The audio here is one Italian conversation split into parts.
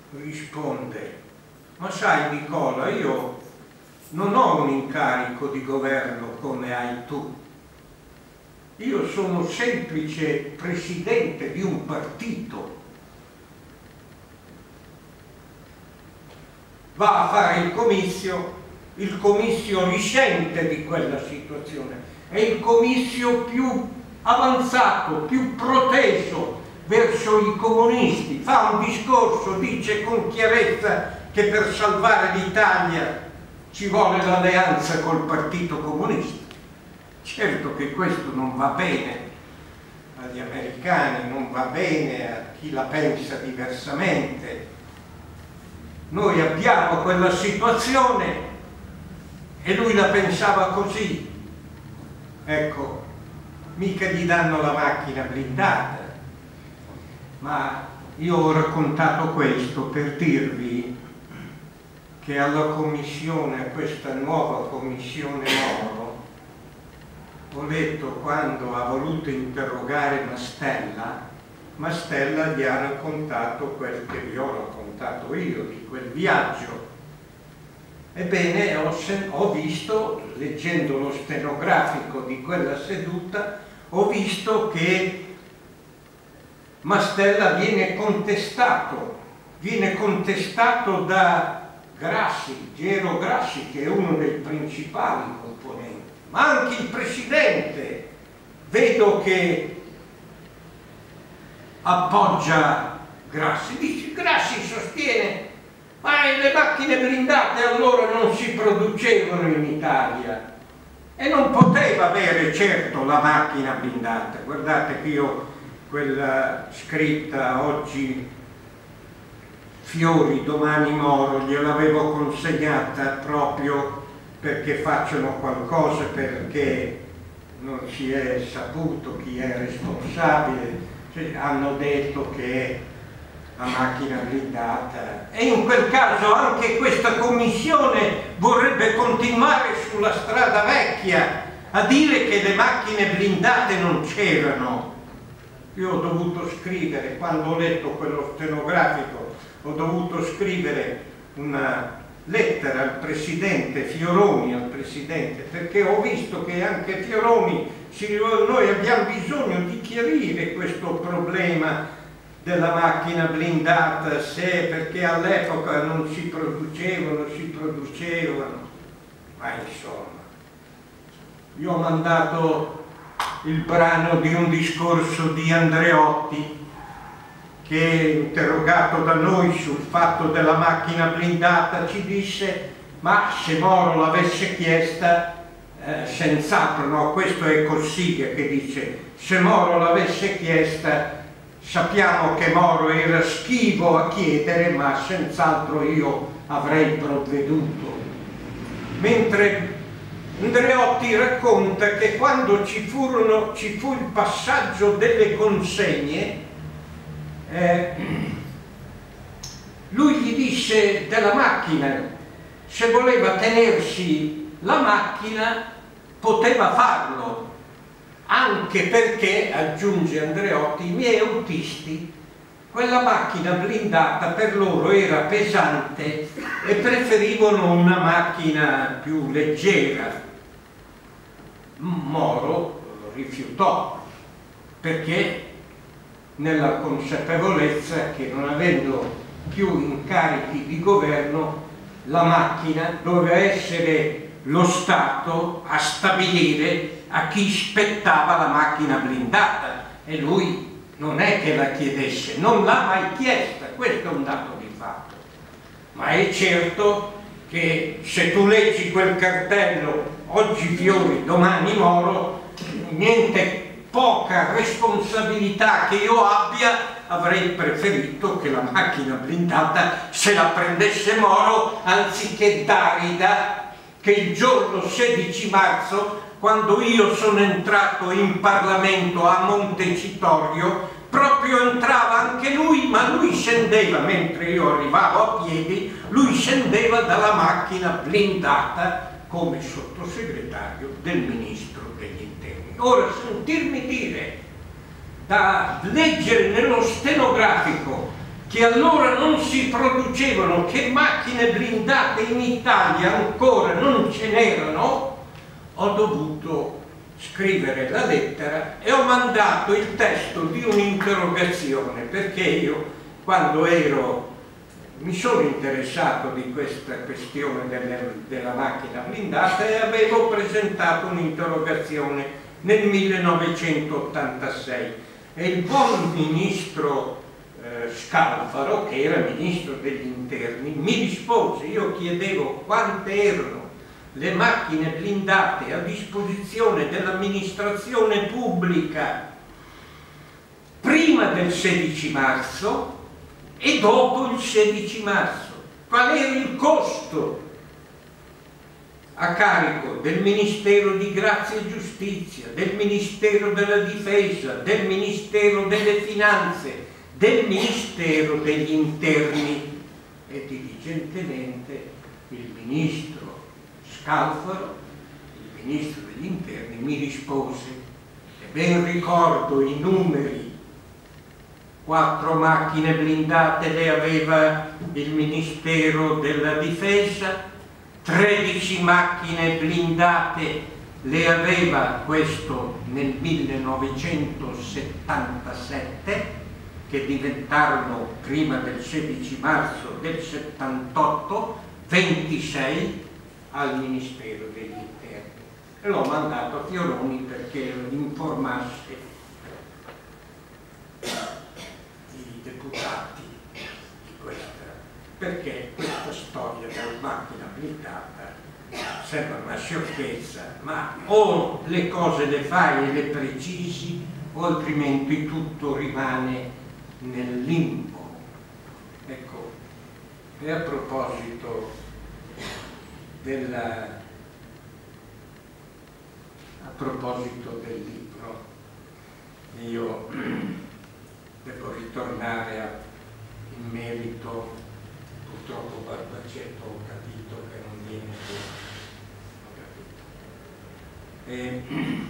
risponde: ma sai Nicola, io non ho un incarico di governo come hai tu, io sono semplice presidente di un partito. Va a fare il comizio risente di quella situazione, è il comizio più avanzato, più proteso verso i comunisti, fa un discorso, dice con chiarezza che per salvare l'Italia ci vuole l'alleanza col Partito Comunista. Certo che questo non va bene agli americani, non va bene a chi la pensa diversamente. Noi abbiamo quella situazione e lui la pensava così. Ecco, mica gli danno la macchina blindata. Ma io ho raccontato questo per dirvi che alla commissione, a questa nuova commissione Moro, ho letto quando ha voluto interrogare Mastella gli ha raccontato quel che vi ho raccontato io, di quel viaggio. Ebbene, ho visto, leggendo lo stenografico di quella seduta, ho visto che Mastella viene contestato da Grassi, Gero Grassi, che è uno dei principali componenti, ma anche il presidente vedo che appoggia Grassi. Dice, Grassi sostiene: ma le macchine blindate allora non si producevano in Italia e non poteva avere certo la macchina blindata. Guardate che io quella scritta oggi Fiori, domani Moro, gliel'avevo consegnata proprio perché facciano qualcosa, perché non si è saputo chi è responsabile. Cioè, hanno detto che la macchina blindata, e in quel caso anche questa commissione vorrebbe continuare sulla strada vecchia a dire che le macchine blindate non c'erano. Io ho dovuto scrivere, quando ho letto quello stenografico, ho dovuto scrivere una lettera al presidente Fioroni, perché ho visto che anche Fioroni, noi abbiamo bisogno di chiarire questo problema della macchina blindata, se perché all'epoca non si producevano, ma insomma. Io ho mandato il brano di un discorso di Andreotti, che interrogato da noi sul fatto della macchina blindata ci disse: ma se Moro l'avesse chiesta, senz'altro, no, questo è Cossiga che dice, se Moro l'avesse chiesta sappiamo che Moro era schivo a chiedere, ma senz'altro io avrei provveduto. Mentre Andreotti racconta che quando ci fu il passaggio delle consegne, lui gli disse della macchina, se voleva tenersi la macchina poteva farlo, anche perché, aggiunge Andreotti, i miei autisti, quella macchina blindata per loro era pesante e preferivano una macchina più leggera. Moro rifiutò, perché nella consapevolezza che, non avendo più incarichi di governo, la macchina doveva essere lo Stato a stabilire a chi spettava la macchina blindata, e lui non è che la chiedesse, non l'ha mai chiesta, questo è un dato di fatto. Ma è certo che se tu leggi quel cartello, oggi Fiori, domani Moro, niente, poca responsabilità che io abbia, avrei preferito che la macchina blindata se la prendesse Moro anziché Darida, che il giorno 16 marzo, quando io sono entrato in Parlamento a Montecitorio, proprio entrava anche lui, ma lui scendeva, mentre io arrivavo a piedi, lui scendeva dalla macchina blindata come sottosegretario del Ministro degli Interni. Ora, sentirmi dire, da leggere nello stenografico, che allora non si producevano, che macchine blindate in Italia ancora non ce n'erano, ho dovuto scrivere la lettera e ho mandato il testo di un'interrogazione, perché io quando mi sono interessato di questa questione della macchina blindata e avevo presentato un'interrogazione nel 1986 e il buon ministro Scalfaro, che era ministro degli interni, mi rispose. Io chiedevo quante erano le macchine blindate a disposizione dell'amministrazione pubblica prima del 16 marzo e dopo il 16 marzo. Qual era il costo a carico del Ministero di Grazia e Giustizia, del Ministero della Difesa, del Ministero delle Finanze, del Ministero degli Interni? E diligentemente il ministro Scalfaro, il ministro degli Interni, mi rispose, e ben ricordo i numeri: 4 macchine blindate le aveva il Ministero della Difesa, 13 macchine blindate le aveva, questo nel 1977, che diventarono prima del 16 marzo del 78, 26 al Ministero degli Interni. E l'ho mandato a Fioroni perché informasse i deputati di questa, perché questa storia della macchina blindata sembra una sciocchezza, ma o le cose le fai e le precisi o altrimenti tutto rimane nel limbo. Ecco, e a proposito del libro, io devo ritornare in merito. Purtroppo Barbacetto ho capito che non viene più,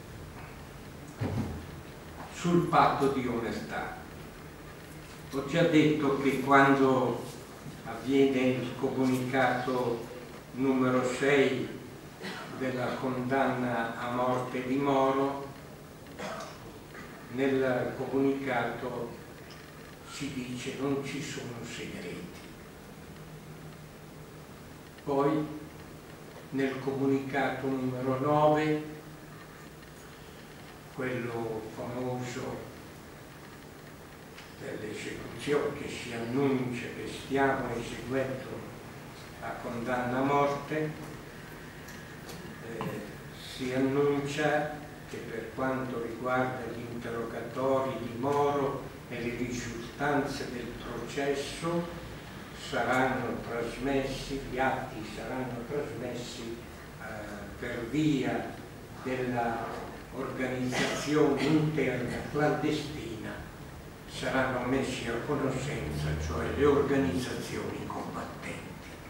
sul patto di onestà. Ho già detto che quando avviene il comunicato numero 6 della condanna a morte di Moro, nel comunicato si dice non ci sono segreti. Poi nel comunicato numero 9, quello famoso dell'esecuzione, che si annuncia che stiamo eseguendo la condanna a morte, si annuncia che per quanto riguarda gli interrogatori di Moro e le risultanze del processo saranno trasmessi, gli atti saranno trasmessi per via della organizzazione interna clandestina, saranno messi a conoscenza, cioè le organizzazioni combattenti.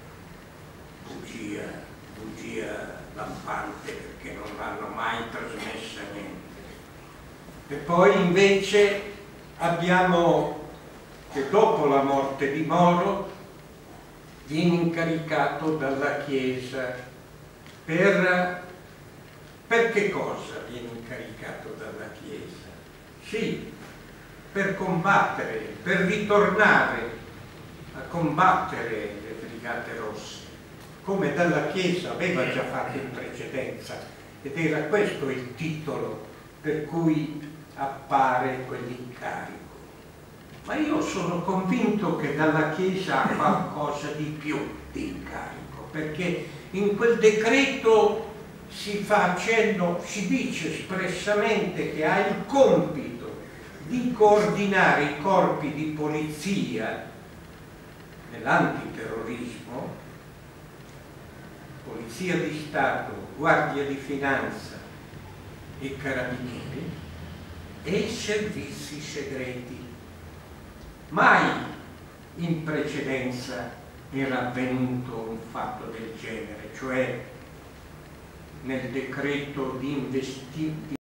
Bugia lampante, perché non l'hanno mai trasmessa niente. E poi invece abbiamo che dopo la morte di Moro viene incaricato dalla Chiesa per che cosa viene incaricato dalla Chiesa? Sì, per combattere, per ritornare a combattere le Brigate Rosse, come dalla Chiesa aveva già fatto in precedenza, ed era questo il titolo per cui appare quell'incarico. Ma io sono convinto che dalla Chiesa ha qualcosa di più di incarico, perché in quel decreto si fa accenno, si dice espressamente che ha il compito di coordinare i corpi di polizia nell'antiterrorismo, Polizia di Stato, Guardia di Finanza e Carabinieri, e i servizi segreti. Mai in precedenza era avvenuto un fatto del genere, cioè nel decreto di